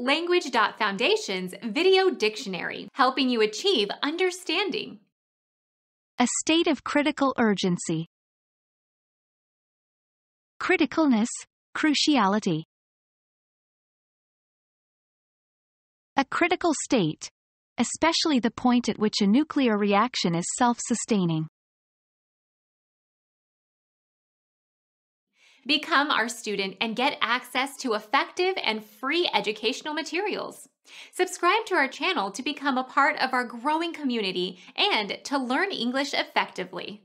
Language.Foundation's Video Dictionary, helping you achieve understanding. A state of critical urgency. Criticalness, cruciality. A critical state, especially the point at which a nuclear reaction is self-sustaining. Become our student and get access to effective and free educational materials. Subscribe to our channel to become a part of our growing community and to learn English effectively.